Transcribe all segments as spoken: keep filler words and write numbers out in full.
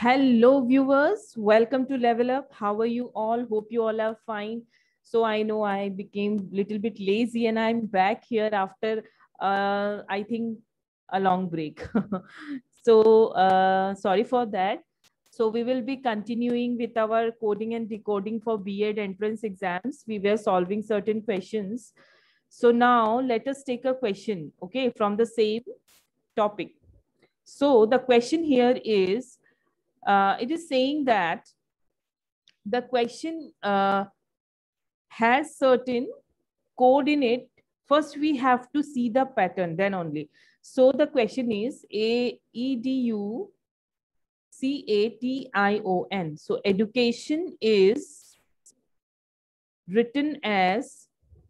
Hello viewers, welcome to Level Up. How are you all? Hope you all are fine. So I know I became a little bit lazy and I'm back here after uh, I think a long break. so uh, sorry for that. So we will be continuing with our coding and decoding for B Ed entrance exams. We were solving certain questions. So now let us take a question, okay, from the same topic. So the question here is, uh, it is saying that the question uh, has certain coordinate. First, we have to see the pattern, then only. So the question is A E D U C A T I O N. So education is written as,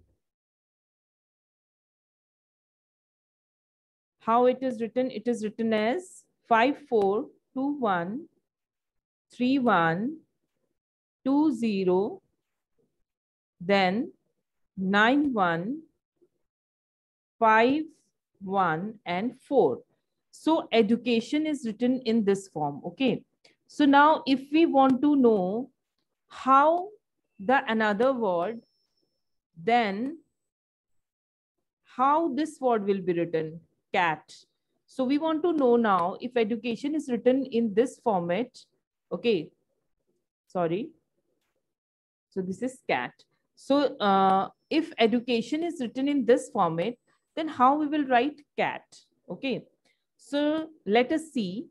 how it is written? It is written as five four two one three one two zero, then nine one five, one, and four. So education is written in this form. Okay. So now if we want to know how the another word, then how this word will be written, cat. So we want to know now if education is written in this format. Okay. Sorry. So this is cat. So uh, if education is written in this format, then how we will write cat? Okay. So let us see.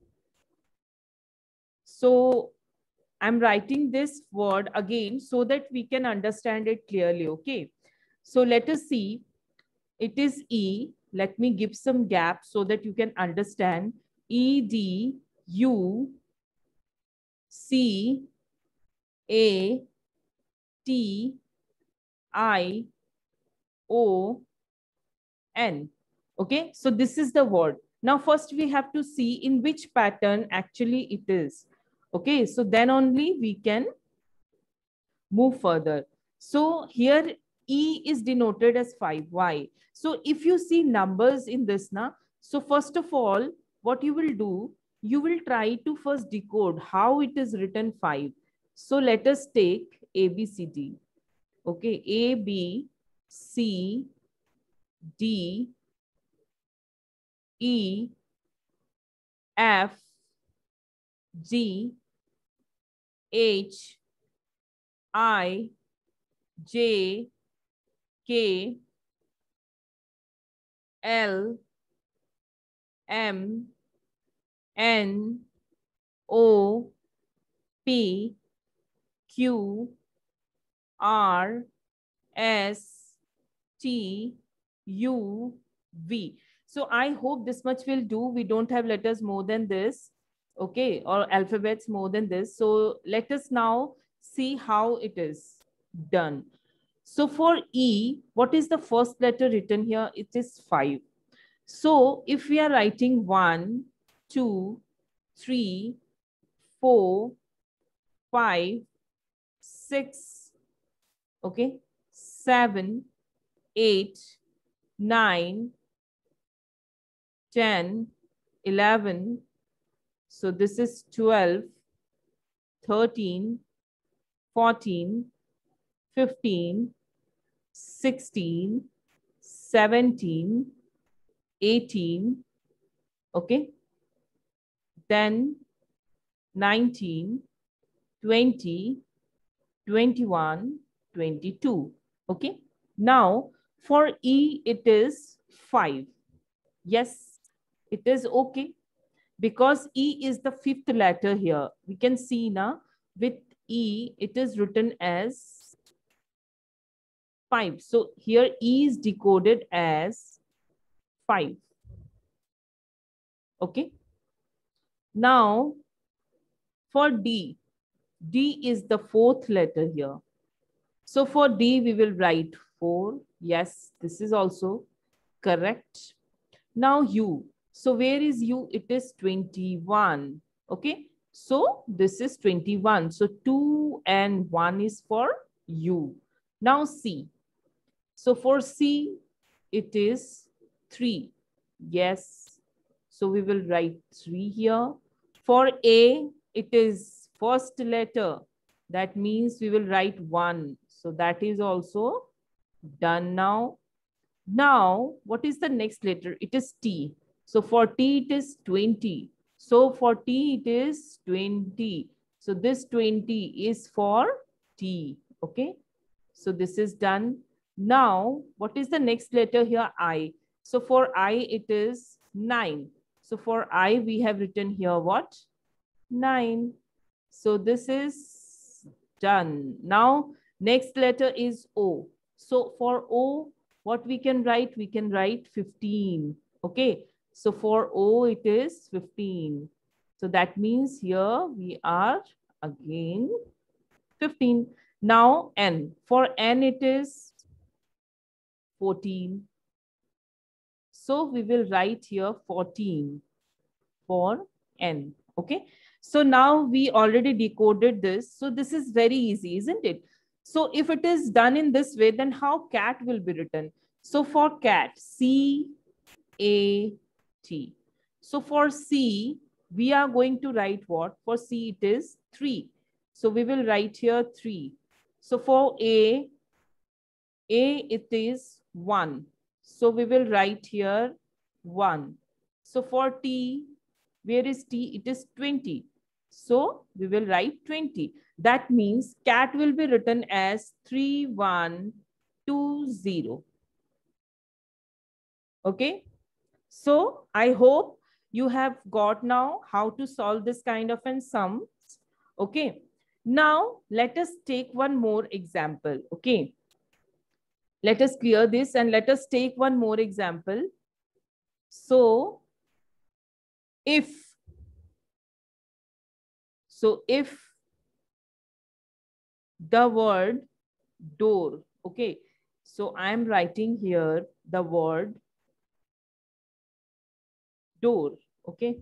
So I'm writing this word again so that we can understand it clearly. Okay. So let us see. It is E. Let me give some gap so that you can understand. E D U C A T I O N. Okay. So this is the word. Now, first we have to see in which pattern actually it is. Okay. So then only we can move further. So here E is denoted as five. Why? So if you see numbers in this, na, so first of all, what you will do, you will try to first decode how it is written five. So let us take A, B, C, D. Okay. A, B, C, D, E, F, G, H, I, J, K, L, M, N, O, P, Q, R, S, T, U, V. So I hope this much will do. We don't have letters more than this, okay, or alphabets more than this. So let us now see how it is done. So for E, what is the first letter written here? It is five. So if we are writing one, two, three, four, five, six, okay, seven, eight, nine, ten, eleven. So this is twelve, thirteen, fourteen, fifteen, sixteen, seventeen, eighteen, okay, then nineteen, twenty, twenty-one, twenty-two. Okay. Now for E, it is five. Yes, it is okay. Because E is the fifth letter here. We can see now with E, it is written as five. So here E is decoded as five. Okay. Now for D, D is the fourth letter here. So for D, we will write four. Yes, this is also correct. Now U. So where is U? It is twenty-one. Okay. So this is twenty-one. So two and one is for U. Now C. So for C, it is three. Yes. So we will write three here. For A, it is first letter. That means we will write one. So that is also done now. Now, what is the next letter? It is T. So for T, it is twenty. So for T, it is twenty. So this twenty is for T. Okay. So this is done. Now, what is the next letter here? I. So for I, it is nine. So for I, we have written here what? nine. So this is done. Now, next letter is O. So for O, what we can write? We can write fifteen. Okay. So for O, it is fifteen. So that means here we are again fifteen. Now N. For N, it is fourteen. So we will write here fourteen for N. Okay. So now we already decoded this. So this is very easy, isn't it? So if it is done in this way, then how cat will be written? So for cat, C A T. So for C, we are going to write what? For C, it is three. So we will write here three. So for A, A, it is one. So we will write here one. So for T, where is T? It is twenty. So we will write twenty. That means cat will be written as three one two zero. Okay. So I hope you have got now how to solve this kind of an sum. Okay. Now let us take one more example. Okay. Let us clear this and let us take one more example. So if, so if the word door, okay, so I'm writing here the word door, okay.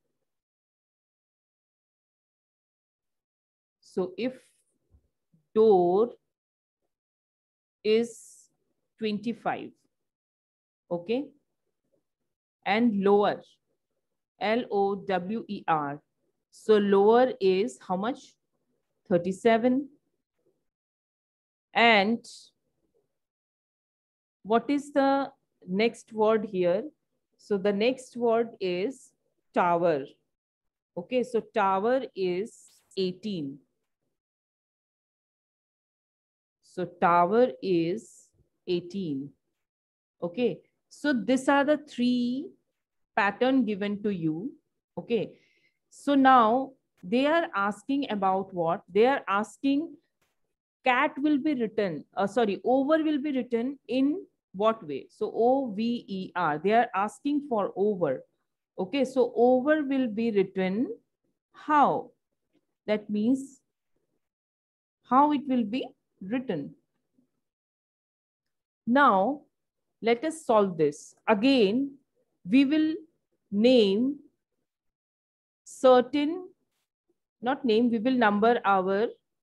So if door is twenty-five, okay, and lower, L O W E R. So lower is how much? thirty-seven. And what is the next word here? So the next word is tower. Okay, so tower is eighteen. So tower is eighteen. Okay, so these are the three pattern given to you. Okay, so now they are asking about what? They are asking cat will be written, uh, sorry, over will be written in what way? So O V E R, they are asking for over. Okay, so over will be written how? That means how it will be written. Now, let us solve this. Again, we will name certain, not name, we will number our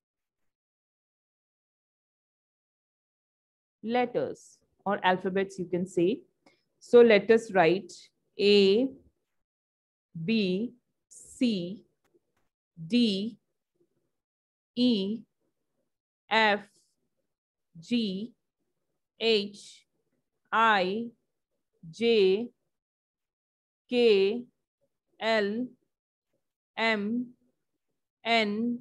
letters or alphabets, you can say. So let us write A, B, C, D, E, F, G, H, I, J, K, L, M, N,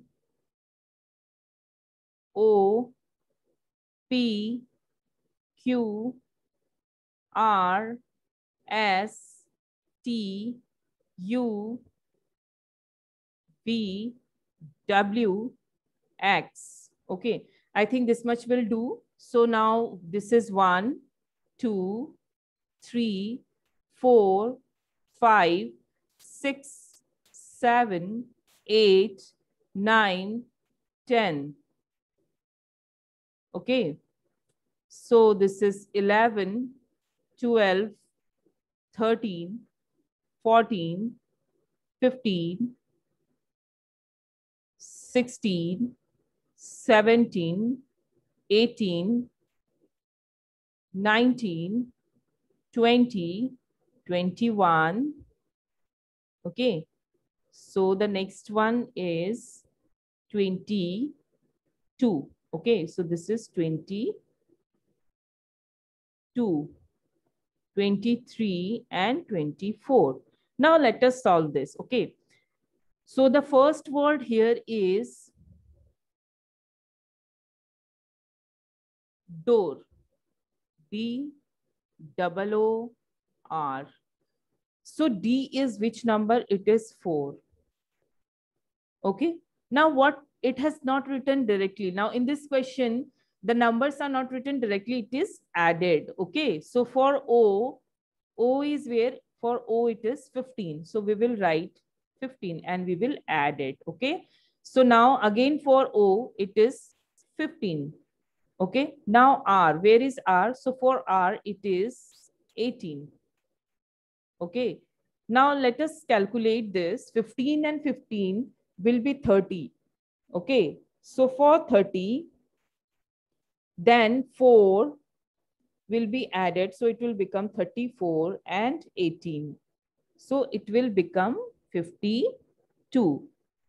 O, P, Q, R, S, T, U, V, W, X. Okay, I think this much will do. So now this is one, two, three, four, five, six, seven, eight, nine, ten. Okay, so this is eleven, twelve, thirteen, fourteen, fifteen, sixteen, seventeen, eighteen, nineteen, twenty, twenty-one. Okay, So the next one is twenty-two. Okay, so this is twenty-two, twenty-three, and twenty-four. Now let us solve this. Okay, so the first word here is door. D double O R. So D is which number? It is four. Okay. Now what? It has not written directly. Now in this question, the numbers are not written directly. It is added. Okay. So for O, O is where? For O it is fifteen. So we will write fifteen and we will add it. Okay. So now again for O, it is fifteen. Okay. Now R, where is R? So for R, it is eighteen. Okay. Now let us calculate this. fifteen and fifteen will be thirty. Okay. So for thirty, then four will be added. So it will become thirty-four and eighteen. So it will become fifty-two.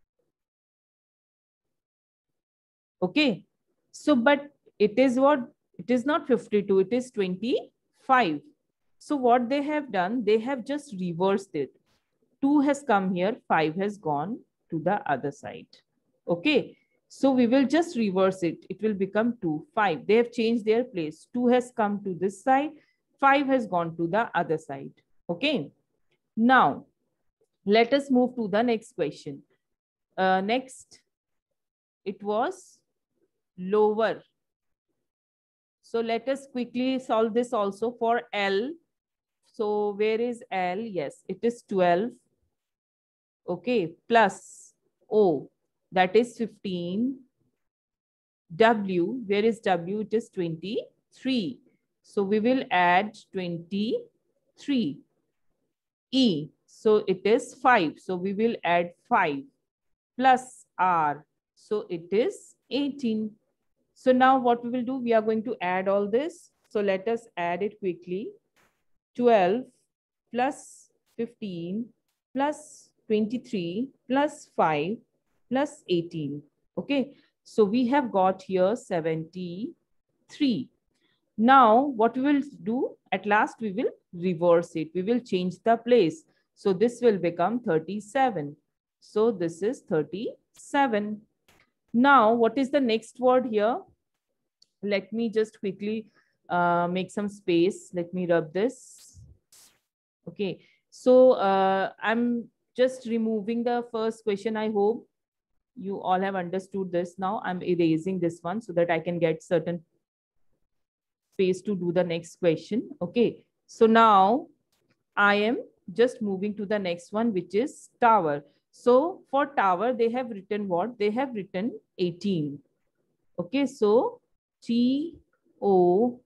Okay. So, but it is what? It is not fifty-two. It is twenty-five. So what they have done, they have just reversed it. two has come here, five has gone to the other side. Okay. So we will just reverse it. It will become two, five. They have changed their place. two has come to this side. five has gone to the other side. Okay. Now, let us move to the next question. Uh, next, it was lower. So let us quickly solve this also for L. So where is L? Yes, it is twelve. Okay, plus O, that is fifteen. W, where is W? It is twenty-three. So we will add twenty-three. E, so it is five. So we will add five plus R. So it is eighteen. So now what we will do, we are going to add all this. So let us add it quickly. twelve plus fifteen plus twenty-three plus five plus eighteen. Okay. So we have got here seventy-three. Now what we will do, at last we will reverse it. We will change the place. So this will become thirty-seven. So this is thirty-seven. Now what is the next word here? Let me just quickly uh, make some space. Let me rub this. Okay. So uh, I'm just removing the first question. I hope you all have understood this. Now I'm erasing this one so that I can get certain space to do the next question. Okay. So now I am just moving to the next one, which is tower. So for tower, they have written what? They have written eighteen. Okay. So T O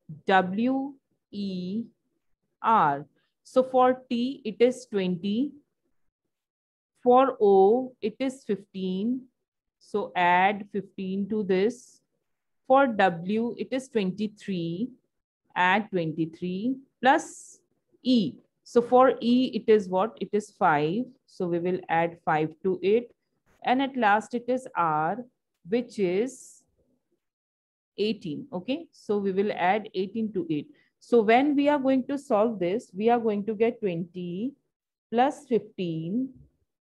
W E R. So for T, it is twenty. For O, it is fifteen. So add fifteen to this. For W, it is twenty-three. Add twenty-three plus E. So for E, it is what? It is five. So we will add five to it. And at last, it is R, which is eighteen. Okay. So we will add eighteen to it. So when we are going to solve this, we are going to get twenty plus fifteen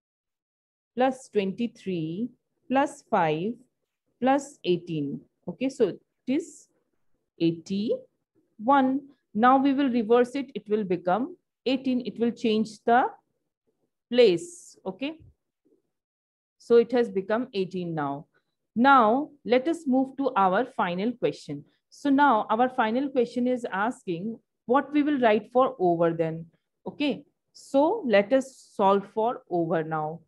plus twenty-three plus five plus eighteen. Okay, so it is eighty-one. Now we will reverse it. It will become eighteen. It will change the place. Okay, so it has become eighteen now. Now let us move to our final question. So now our final question is asking what we will write for over then. Okay, so let us solve for over now.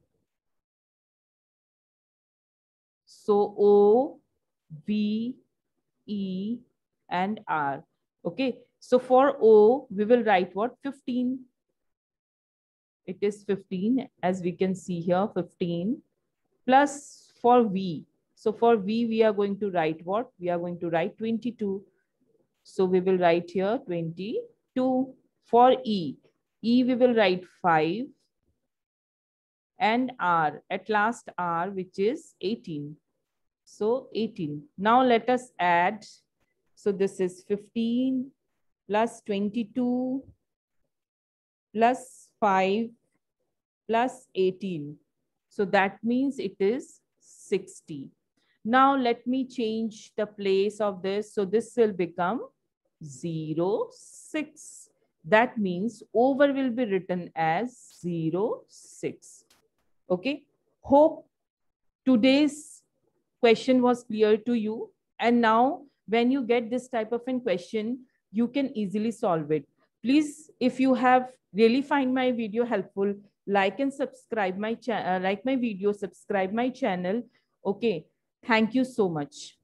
So O, V, E, and R. Okay. So for O, we will write what? fifteen. It is fifteen, as we can see here, fifteen. Plus for V. So for V, we are going to write what? We are going to write twenty-two. So we will write here twenty-two. For E, E we will write five. and R, at last R, which is eighteen. So eighteen. Now let us add. So this is fifteen plus twenty-two plus five plus eighteen. So that means it is sixty. Now let me change the place of this. So this will become zero, six. That means over will be written as zero, six. Okay. Hope today's question was clear to you. And now when you get this type of a question, you can easily solve it. Please, if you have really find my video helpful, like and subscribe my channel, uh, like my video, subscribe my channel. Okay. Thank you so much.